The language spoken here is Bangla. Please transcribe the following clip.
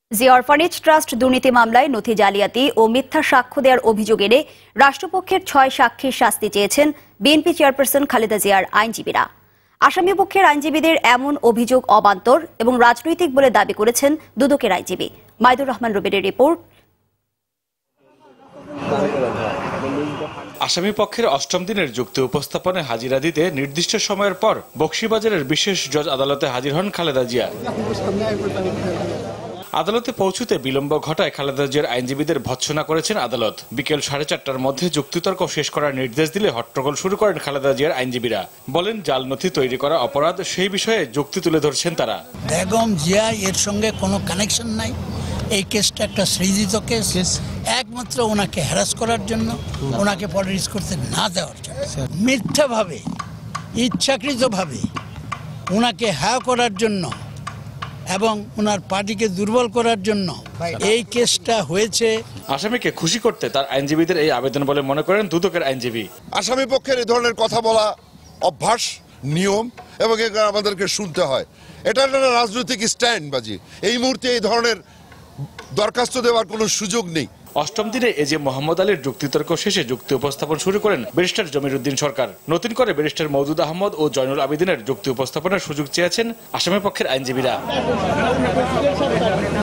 জি অরফানেজ ট্রাস্ট দুর্নীতি মামলায় নথি জালিয়াতি ও মিথ্যা সাক্ষ্য দেওয়ার অভিযোগ এনে রাষ্ট্রপক্ষের ৬ সাক্ষীর শাস্তি চেয়েছেন বিএনপি চেয়ারপারসন খালেদা জিয়ার আইনজীবীরা। আসামি পক্ষের আইনজীবীদের এমন অভিযোগ অবান্তর এবং রাজনৈতিক বলে দাবি করেছেন দুদকের আইনজীবী মাইদুর রহমান রুবেলের রিপোর্ট। আসামি পক্ষের অষ্টম দিনের যুক্তি উপস্থাপনে হাজিরা দিতে নির্দিষ্ট সময়ের পর বকশীবাজারের বিশেষ জজ আদালতে হাজির হন খালেদা জিয়া। আদালতে পৌঁছতে বিলম্ব ঘটায় খালেদা জিয়ার আইনজীবীদের ভৎসনা করেছেন আদালত। বিকেল 4:30টার মধ্যে যুক্তিতর্ক শেষ করার নির্দেশ দিলে হট্টগোল শুরু করেন খালেদা জিয়ার আইনজীবীরা। বলেন জাল নথি তৈরি করা অপরাধ, সেই বিষয়ে যুক্তি তুলে ধরছেন তারা। বেগম জিয়া এর সঙ্গে কোনো কানেকশন নাই। এই কেসটা একটা সৃজিত কেস, একমাত্র ওনাকে হ্যারাস করার জন্য, ওনাকে পলিটিক্স করতে না দেওয়ার জন্য, মিথ্যাভাবে ইচ্ছাকৃতভাবে ওনাকে হ্যাঁ করার জন্য এবং ওনার পার্টিকে দুর্বল করার জন্য এই কেসটা হয়েছে। আসামিকে খুশি করতে তার আইনজীবীদের এই আবেদন বলে মনে করেন দুদকের আইনজীবী। আসামি পক্ষের এই ধরনের কথা বলা অভ্যাস, নিয়ম এবং এগুলো আমাদেরকে শুনতে হয়। এটা একটা রাজনৈতিক স্ট্যান্ডবাজি। এই মুহূর্তে এই ধরনের দরখাস্ত দেওয়ার কোনো সুযোগ নেই। অষ্টম দিনে এজে মোহাম্মদ আলীর যুক্তিতর্ক শেষে যুক্তি উপস্থাপন শুরু করেন ব্যারিস্টার জমির উদ্দিন সরকার। নতুন করে ব্যারিস্টার মওদুদ আহমদ ও জয়নুল আবেদিনের যুক্তি উপস্থাপনের সুযোগ চেয়েছেন আসামি পক্ষের আইনজীবীরা।